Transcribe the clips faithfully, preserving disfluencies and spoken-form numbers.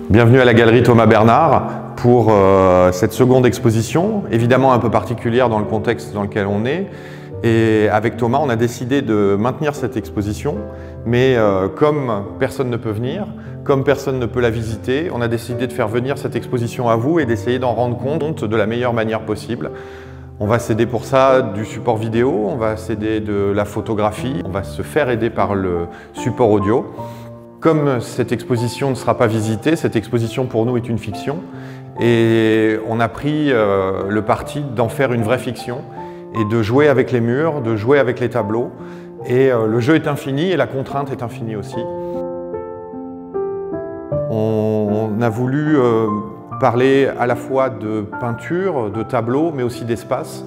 Bienvenue à la galerie Thomas Bernard pour euh, cette seconde exposition, évidemment un peu particulière dans le contexte dans lequel on est. Et avec Thomas, on a décidé de maintenir cette exposition, mais euh, comme personne ne peut venir, comme personne ne peut la visiter, on a décidé de faire venir cette exposition à vous et d'essayer d'en rendre compte de la meilleure manière possible. On va s'aider pour ça du support vidéo, on va s'aider de la photographie, on va se faire aider par le support audio. Comme cette exposition ne sera pas visitée, cette exposition pour nous est une fiction et on a pris euh, le parti d'en faire une vraie fiction et de jouer avec les murs, de jouer avec les tableaux. Et euh, le jeu est infini et la contrainte est infinie aussi. On, on a voulu euh, parler à la fois de peinture, de tableaux, mais aussi d'espace.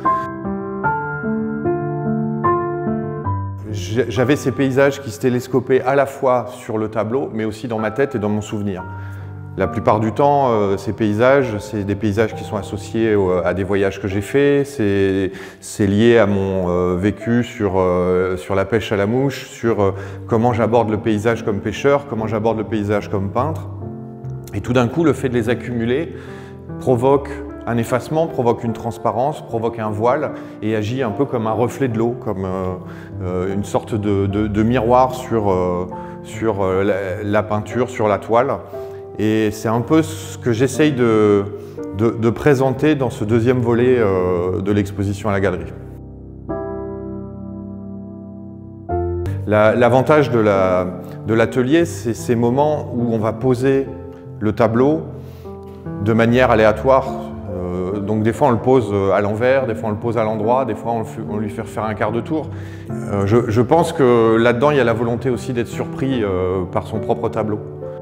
J'avais ces paysages qui se télescopaient à la fois sur le tableau, mais aussi dans ma tête et dans mon souvenir. La plupart du temps, euh, ces paysages, c'est des paysages qui sont associés euh, à des voyages que j'ai faits, c'est lié à mon euh, vécu sur, euh, sur la pêche à la mouche, sur euh, comment j'aborde le paysage comme pêcheur, comment j'aborde le paysage comme peintre. Et tout d'un coup, le fait de les accumuler provoque un effacement, provoque une transparence, provoque un voile et agit un peu comme un reflet de l'eau, comme euh, euh, une sorte de, de, de miroir sur, euh, sur euh, la, la peinture, sur la toile. Et c'est un peu ce que j'essaye de, de, de présenter dans ce deuxième volet euh, de l'exposition à la galerie. L'avantage La, de l'atelier, la, c'est ces moments où on va poser le tableau de manière aléatoire. Euh, donc des fois on le pose à l'envers, des fois on le pose à l'endroit, des fois on, le, on lui fait faire un quart de tour. Euh, je, je pense que là-dedans il y a la volonté aussi d'être surpris euh, par son propre tableau.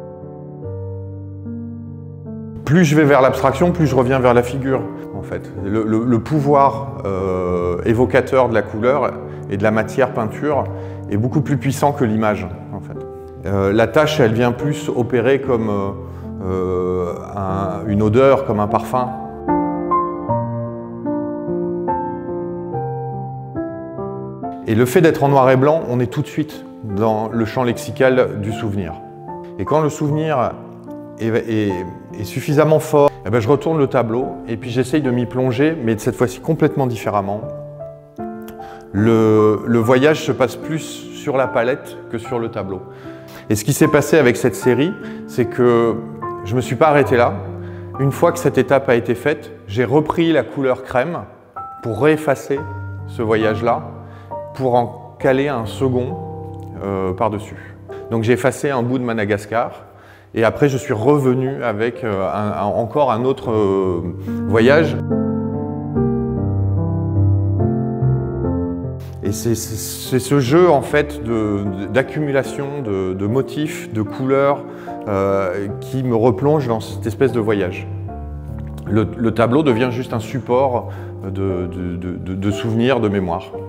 Plus je vais vers l'abstraction, plus je reviens vers la figure, en fait. Le, le, le pouvoir euh, évocateur de la couleur et de la matière peinture est beaucoup plus puissant que l'image, en fait. Euh, la tâche, elle vient plus opérer comme euh, un, une odeur, comme un parfum. Et le fait d'être en noir et blanc, on est tout de suite dans le champ lexical du souvenir. Et quand le souvenir est, est, est suffisamment fort, eh ben je retourne le tableau et puis j'essaye de m'y plonger, mais cette fois-ci complètement différemment. Le, le voyage se passe plus sur la palette que sur le tableau. Et ce qui s'est passé avec cette série, c'est que je ne me suis pas arrêté là. Une fois que cette étape a été faite, j'ai repris la couleur crème pour réeffacer ce voyage-là, pour en caler un second euh, par-dessus. Donc j'ai effacé un bout de Madagascar et après je suis revenu avec euh, un, un, encore un autre euh, voyage. Et c'est ce jeu en fait d'accumulation de, de, de motifs, de couleurs euh, qui me replonge dans cette espèce de voyage. Le, le tableau devient juste un support de, de, de, de souvenirs, de mémoire.